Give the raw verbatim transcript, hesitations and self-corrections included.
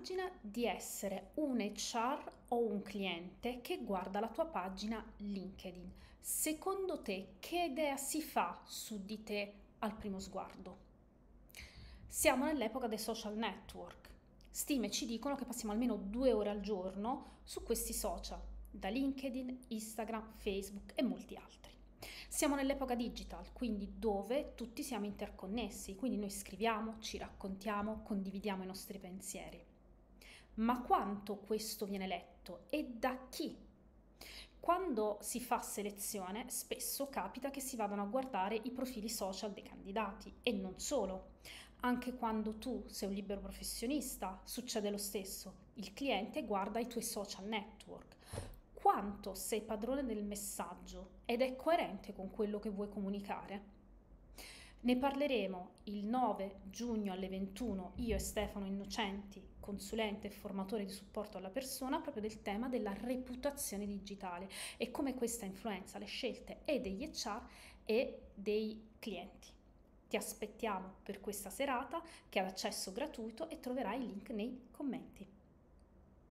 immagina di essere un H R o un cliente che guarda la tua pagina LinkedIn. Secondo te, che idea si fa su di te al primo sguardo? Siamo nell'epoca dei social network. Stime ci dicono che passiamo almeno due ore al giorno su questi social, da LinkedIn, Instagram, Facebook e molti altri. Siamo nell'epoca digital, quindi dove tutti siamo interconnessi, quindi noi scriviamo, ci raccontiamo, condividiamo i nostri pensieri. Ma quanto questo viene letto e da chi? Quando si fa selezione, spesso capita che si vadano a guardare i profili social dei candidati e non solo. Anche quando tu sei un libero professionista, succede lo stesso. Il cliente guarda i tuoi social network. Quanto sei padrone del messaggio ed è coerente con quello che vuoi comunicare? Ne parleremo il nove giugno alle ventuno, io e Stefano Innocenti, consulente e formatore di supporto alla persona, proprio del tema della reputazione digitale e come questa influenza le scelte e degli H R e dei clienti. Ti aspettiamo per questa serata che è ad accesso gratuito e troverai il link nei commenti.